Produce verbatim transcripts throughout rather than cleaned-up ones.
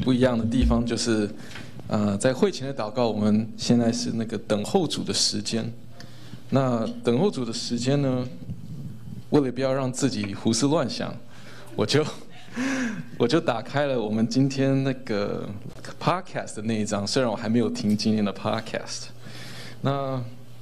不一样的地方就是，呃，在会前的祷告，我们现在是那个等候主的时间。那等候主的时间呢，为了不要让自己胡思乱想，我就我就打开了我们今天那个 podcast 的那一章，虽然我还没有听今天的 podcast。那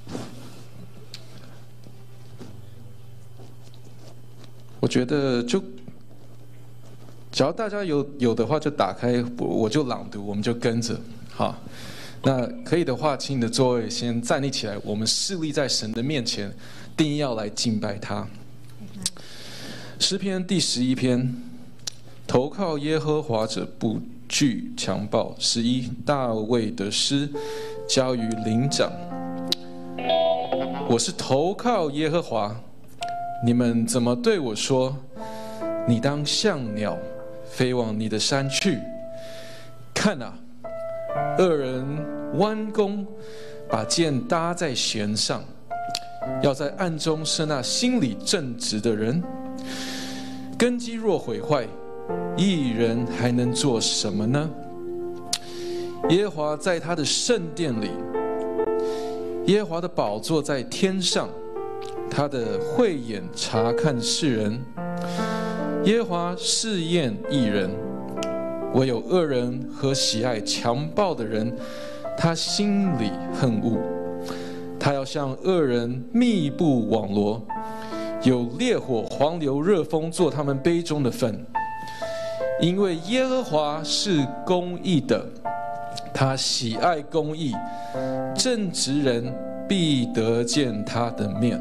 我觉得就。只要大家有有的话，就打开，我我就朗读，我们就跟着，好。那可以的话，请你的座位先站立起来，我们侍立在神的面前，定要来敬拜他。诗篇第十一篇，投靠耶和华者不惧强暴。十一，大卫的诗，交于灵长。我是投靠耶和华，你们怎么对我说？你当像鸟。飞往你的山去，看啊，恶人弯弓，把箭搭在弦上，要在暗中射那心里正直的人。根基若毁坏，义人还能做什么呢？耶和华在他的圣殿里，耶和华的宝座在天上，他的慧眼察看世人。耶和华试验义人，唯有恶人和喜爱强暴的人，他心里恨恶。他要向恶人密布网罗，有烈火、黄流、热风做他们杯中的分。因为耶和华是公义的，他喜爱公义，正直人必得见他的面。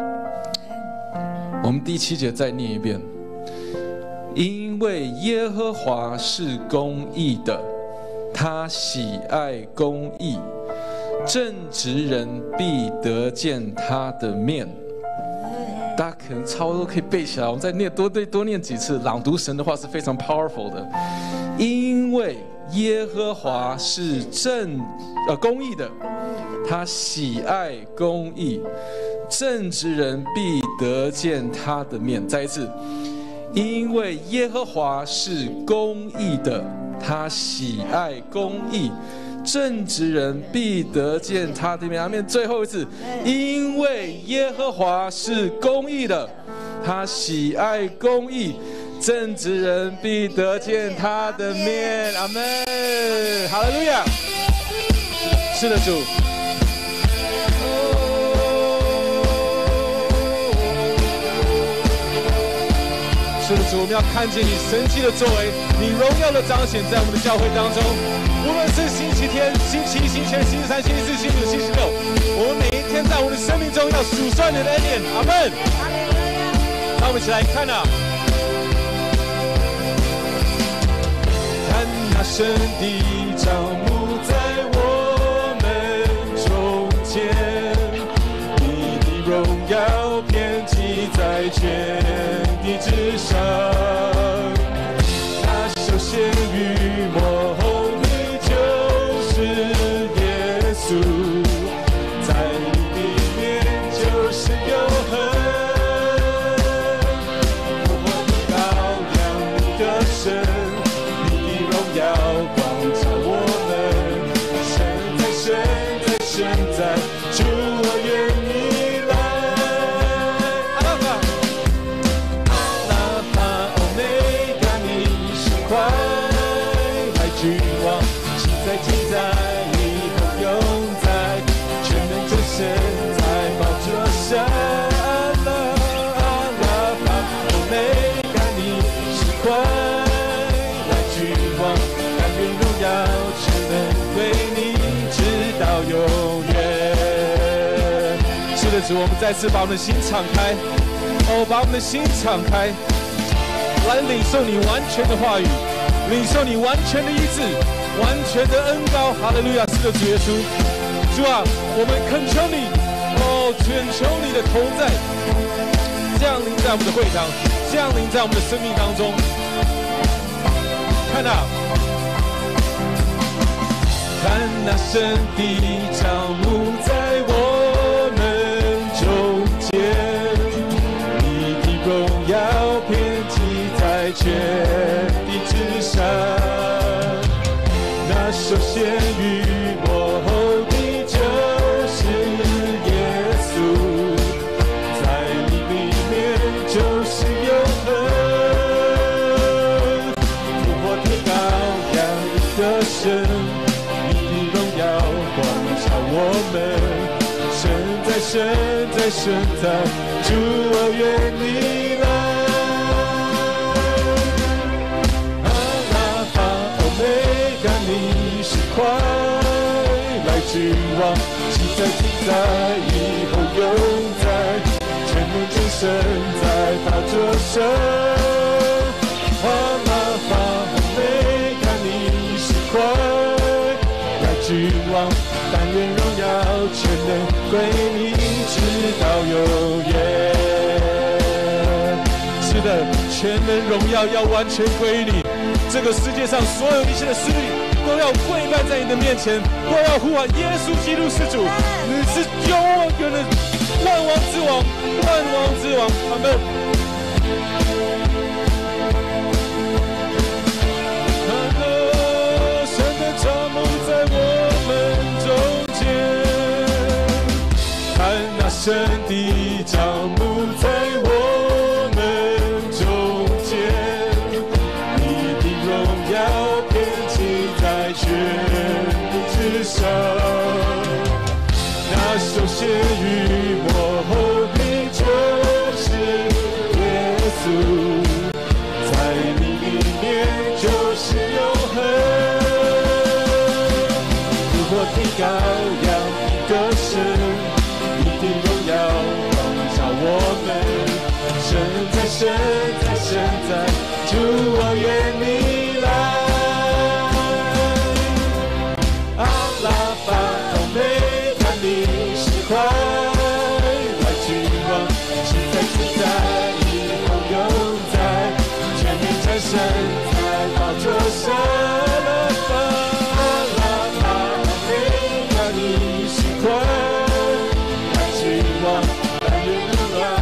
我们第七节再念一遍。因为耶和华是公义的，他喜爱公义，正直人必得见他的面。大家可能差不多可以背起来，我们再念多对多念几次。朗读神的话是非常 powerful 的。因为耶和华是正呃公义的，他喜爱公义，正直人必得见他的面。再一次。因为耶和华是公义的，他喜爱公义，正直人必得见他的面。阿们。最后一次，因为耶和华是公义的，他喜爱公义，正直人必得见他的面。阿们。哈利路亚。是的，主。是的，主，我们要看见你神迹的作为，你荣耀的彰显在我们的教会当中。无论是星期天、星期一、星期二、星期三、星期四、星期五、星期六，我们每一天在我们的生命中要数算你的恩典。阿们。让我们一起来看啊，看那神的帐幕在我们中间，你的荣耀遍及在全地之上，那首先与末后的就是耶稣，在你里面就是永恒。我的羔羊，你的神，你的荣耀光照我们，神在神在神在，主我愿你来。主，我们再次把我们的心敞开，哦，把我们的心敞开，来领受你完全的话语，领受你完全的医治，完全的恩膏。哈利路亚！是的，主耶稣，主啊，我们恳求你，哦，恳求你的同在，降临在我们的会堂，降临在我们的生命当中。看啊，看那神的帐幕在我。全地之上， 那首先于我后的就是耶稣，在你里面就是永恒。复活的羔羊，你的神，你的荣耀光照我们。神在，神在，神在，主我愿你来。阿拉法欧美伽，你是快来君王，记载记载，以后永在，全能真神在宝座上。阿拉法欧美伽，你是快来君王，但愿荣耀全能归你，直到永远。是的，全能荣耀要完全归你。这个世界上所有一切的势力都要跪拜在你的面前，都要呼喊耶稣基督是主，你是永远的万王之王，万王之王。阿们。神的帐幕在我们中间，你的荣耀遍及在全地之上。那首先于我后的就是耶稣，在你里面就是永恒。复活的羔羊，一个神。神在，神在，神在，主我愿你来。阿拉法欧美伽，你是快来君王，记载记载，以后永在，全能真神在宝座上。阿拉法欧美伽，你是快来君王，但愿荣耀。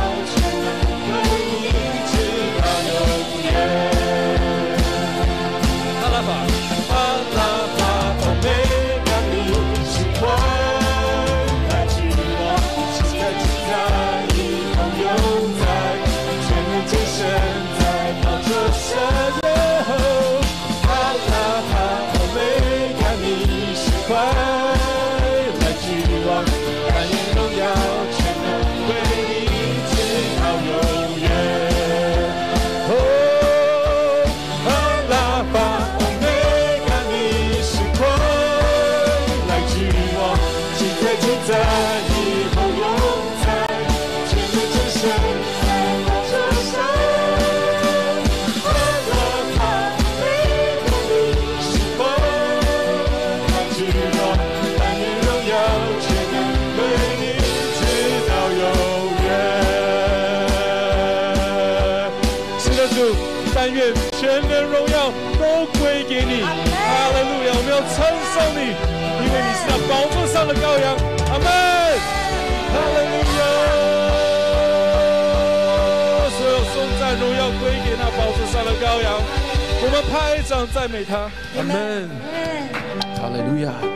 全能荣耀都归给你，哈利路亚！我们要称颂你，因为你是那宝座上的羔羊。阿门，哈利路亚！所有颂赞荣耀归给那宝座上的羔羊，我们拍掌赞美他。阿门，哈利路亚！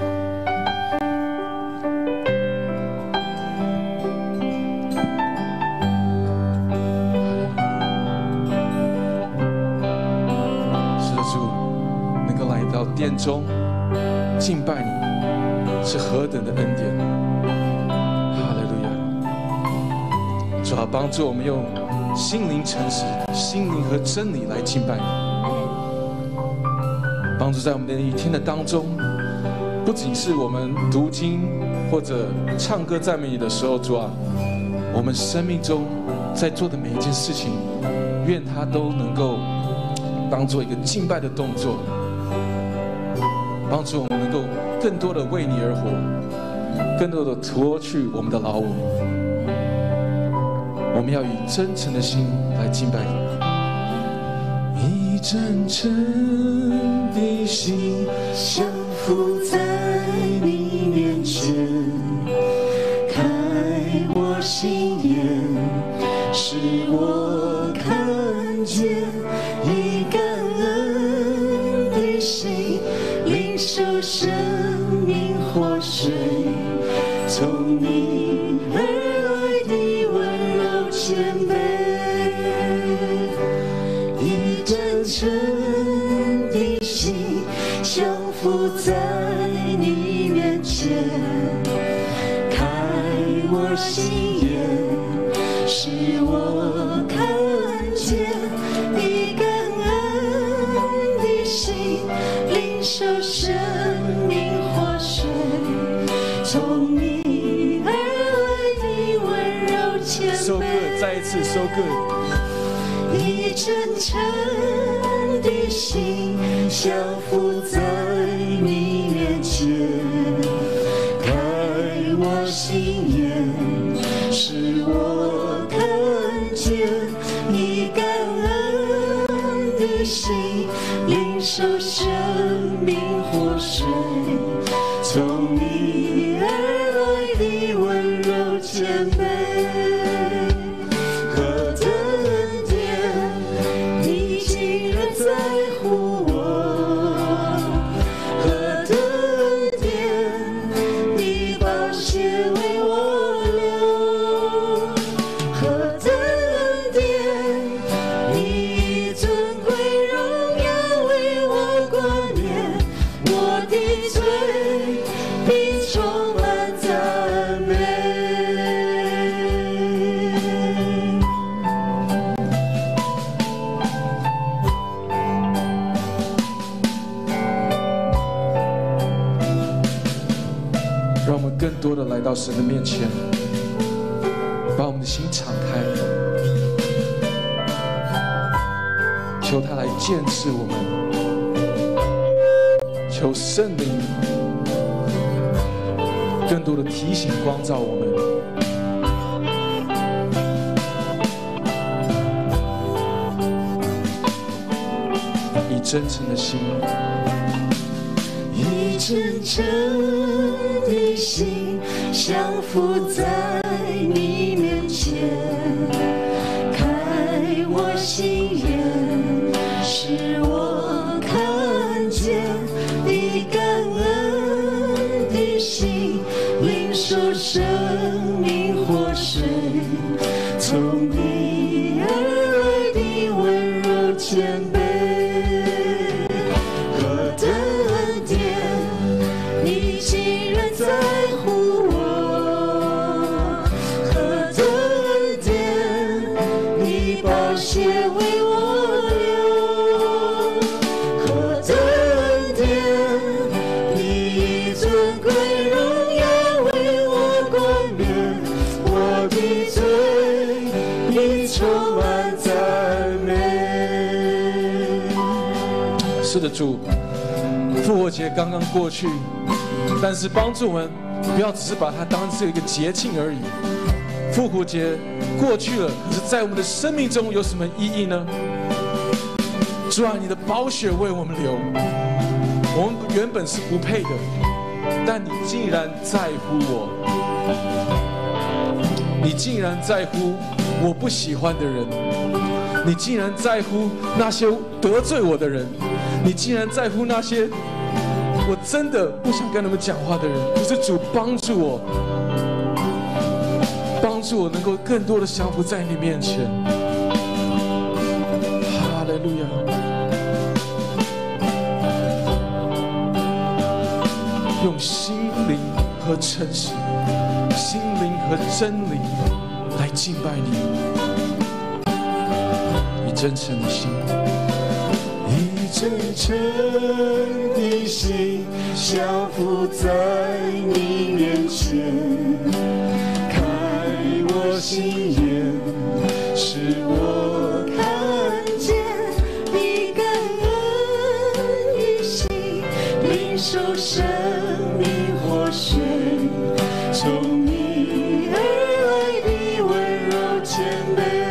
殿中敬拜你是何等的恩典，哈利路亚！主啊，帮助我们用心灵诚实、心灵和真理来敬拜你，帮助在我们的一天的当中，不仅是我们读经或者唱歌赞美你的时候，主啊，我们生命中在做的每一件事情，愿它都能够当做一个敬拜的动作。帮助我们能够更多的为你而活，更多的脱去我们的老我。我们要以真诚的心来敬拜你，以真诚的心降服在你面前，开我心眼，使我看见以感恩的心领受受生命活水，从你而来的温柔谦卑，以真诚的心降服在你面前，开我心眼，使我看见你感恩的心，领受生命活水，从你而来的温柔谦卑。 收割，再一次收割。 以真诚的心降服在你面前，开我心眼，使我看见你感恩的心，领受生命活水，从你而来的温柔谦卑。 让我们更多的来到神的面前，把我们的心敞开，求他来建设我们，求圣灵更多的提醒光照我们。以真诚的心， 以真诚的心降服在你面前，开我心眼，使我看见你感恩的心，领受生命活水，从你而来的温柔谦卑。 是的，主，复活节刚刚过去，但是帮助我们不要只是把它当成一个节庆而已。复活节过去了，可是在我们的生命中有什么意义呢？主啊，你的宝血为我们流，我们原本是不配的，但你竟然在乎我，你竟然在乎我不喜欢的人，你竟然在乎那些得罪我的人，你竟然在乎那些我真的不想跟他们讲话的人。可是主帮助我，帮助我能够更多的降服在你面前。哈利路亚！用心灵和诚实、心灵和真理来敬拜你，以真诚的心。 真诚的心降服在你面前，开我心眼，使我看见你感恩的心，领受生命活水，从你而来的温柔谦卑。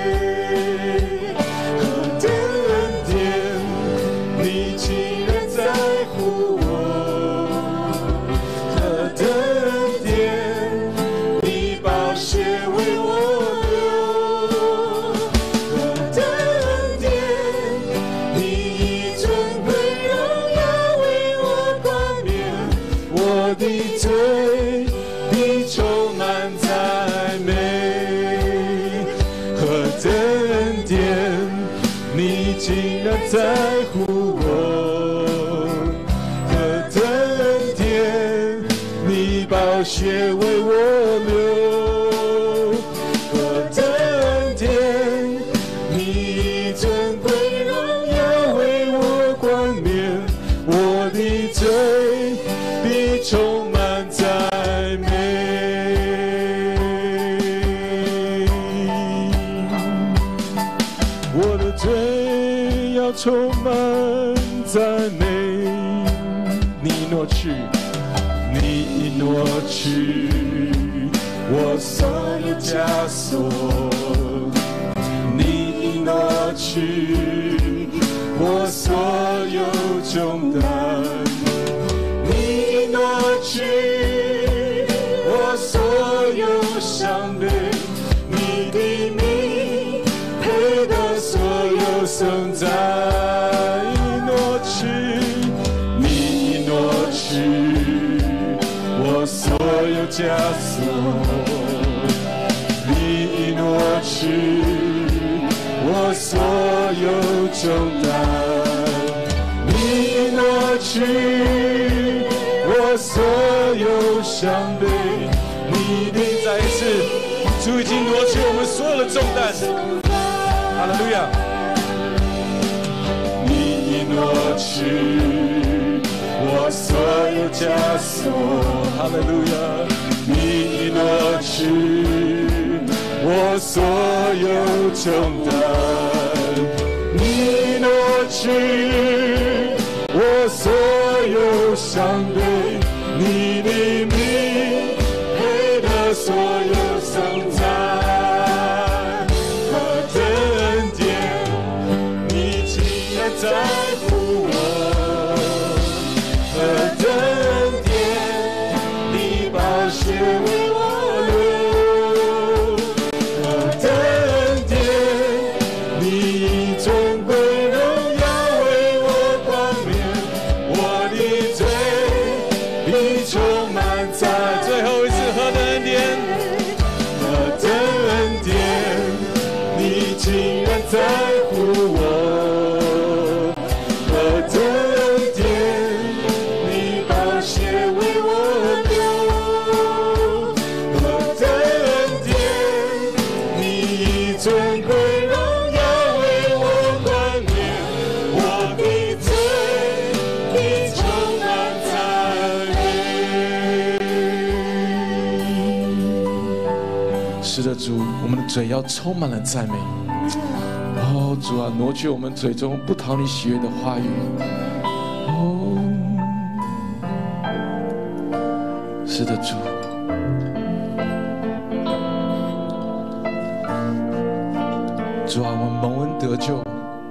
我的罪必充满赞美，何等恩典，你竟然在乎我，何等恩典，你宝血为我流，何等恩典，你以尊贵荣耀为我冠冕，我的罪必充满赞美，我的罪要充满赞美。你挪去，你挪去我所有枷锁，你挪去我所有重担，你挪去我所有伤悲，你的名配得所有颂赞，你挪去，你挪去我所有枷锁，你挪去我所有重担，你挪去我所有伤悲，你的再一次，主已经挪去我们所有的重担，哈利路亚！你挪去我所有枷锁，哈利路亚！你挪去我所有重担，你挪去我所有伤悲，你的名配得所有颂赞，何等恩典，你竟然在乎我，何等恩典，你宝血为我流，何等恩典，你以尊贵荣耀为我冠冕，我的罪必充满在最后一次，何等恩典，何等恩典，你竟然在乎我，何等恩典，你宝血为我流，何等恩典，你以尊贵荣耀为我冠冕，我的罪必充满赞美。 是的，主，我们的嘴要充满了赞美。哦，主啊，挪去我们嘴中不讨你喜悦的话语。哦，是的，主。主啊，我们蒙恩得救，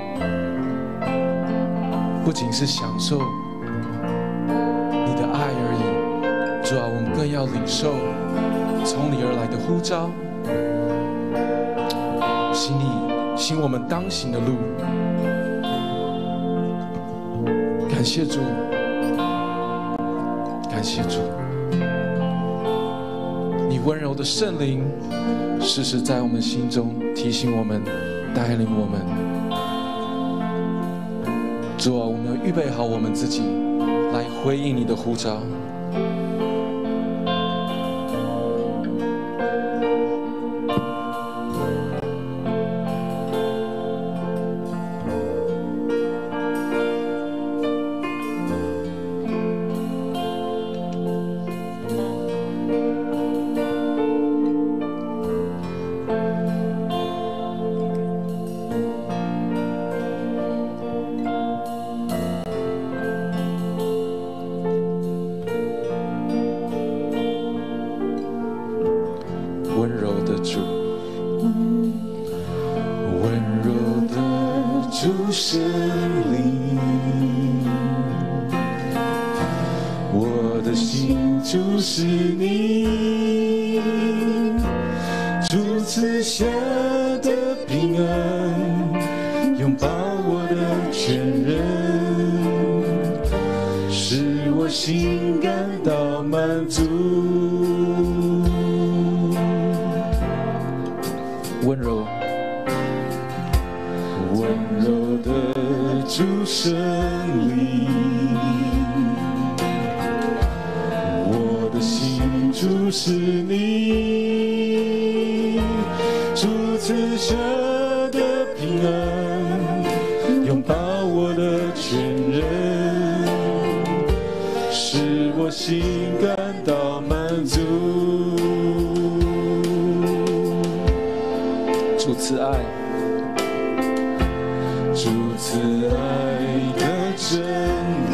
不仅是享受你的爱而已。主啊，我们更要领受从你而来的呼召，行你行我们当行的路。感谢主，感谢主，你温柔的圣灵时时在我们心中提醒我们，带领我们。主啊，我们要预备好我们自己来回应你的呼召。 拥抱我的全人，是我我心感到满足。 温柔， 温柔的主圣灵，我的心注视你，主赐下的平安，拥抱我的全人，使我心感到满足。 主赐爱， 主赐爱的真理，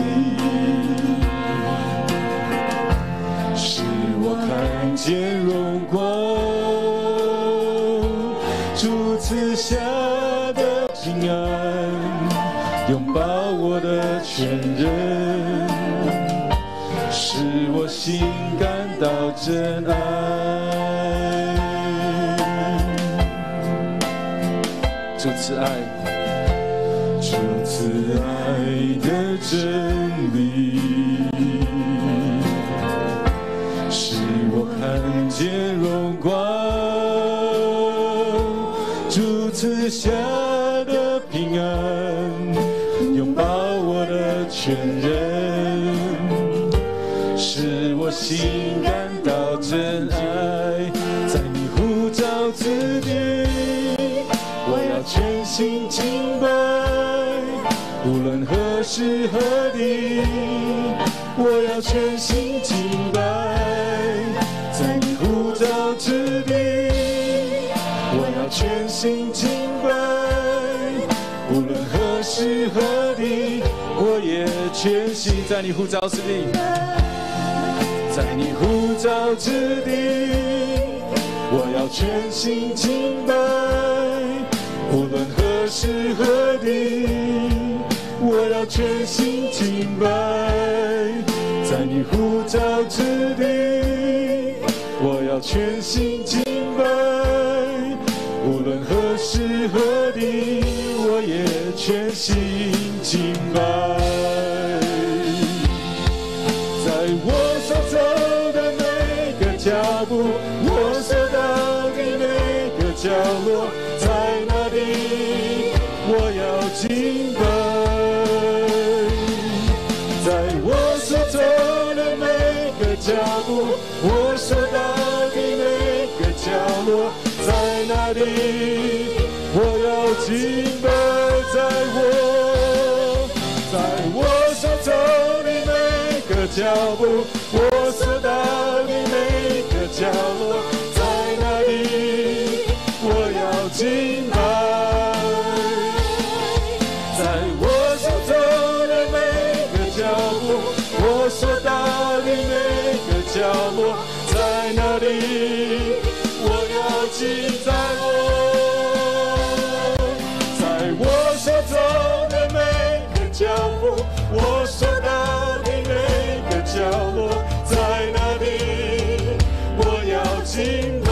使我看见荣光。主赐下的平安，拥抱我的全人，使我心感到真爱。 主赐爱， 主赐爱的真理，使我看见荣光。主赐下的平安，拥抱我的全人，使我心感到真爱。在你呼召之地，我要全心敬拜，无论何时何地，我要全心敬拜。在你呼召之地，我要全心敬拜，无论何时何地，我也全心在你呼召之地，在你呼召之地，我要全心敬拜。无论何时何地，我要全心敬拜。在你呼召之地，我要全心敬拜。无论何时何地，我也全心敬拜。在我所走的每个脚步，我所到的每个角落，在哪里我要敬拜。在我所走的每个脚步，我所到的每个角落，在哪里我要敬拜。在我在我所走的每个脚步，我所到的每个角落，在哪里我要敬拜。在我所走的每个脚步，我所到的每个角落，在哪里我要敬在我。在我所走的每个脚步，我所到的每个角落，在哪里我要敬拜。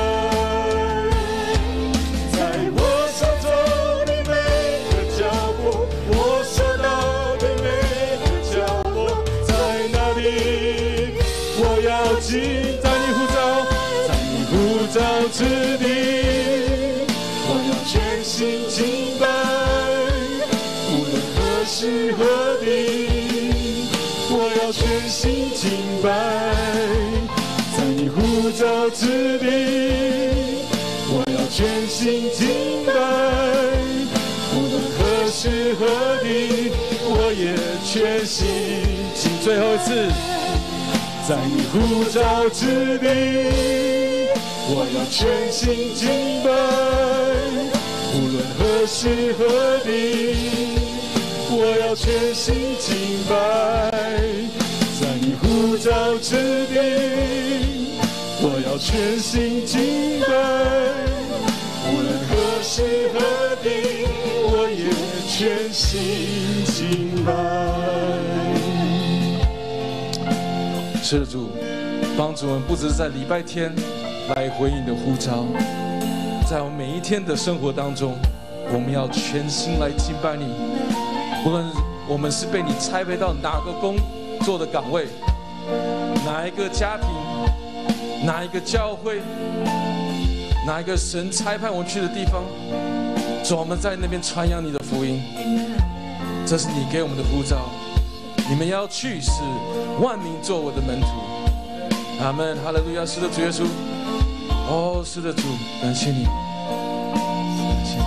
在我所走的每个脚步，我所到的每个角落，在哪里我要敬。在你呼召，在你呼召之地，我要全心敬拜。无论何时何地，我要全心敬拜。在你呼召之地，我要全心敬拜。无论何时何地，我也全心敬。最后一次，在你呼召之地，我要全心敬拜。无论何时何地，我要全心敬拜。在你呼召之地，我要全心敬拜。无论何时何地，我也全心敬拜。 是的，主帮助我们，不只是在礼拜天来回应你的呼召，在我们每一天的生活当中，我们要全心来敬拜你。无论我们是被你差配到哪个工作的岗位，哪一个家庭，哪一个教会，哪一个神差派我们去的地方，主，我们在那边传扬你的福音。这是你给我们的呼召，你们要去，使万民做我的门徒。阿门，哈利路亚！是的，主耶稣。哦，是的，主，感谢你，感谢你。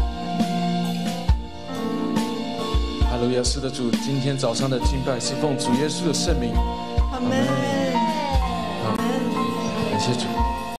哈利路亚！是的，主，今天早上的敬拜是奉主耶稣的圣名。阿门。阿门。感谢主。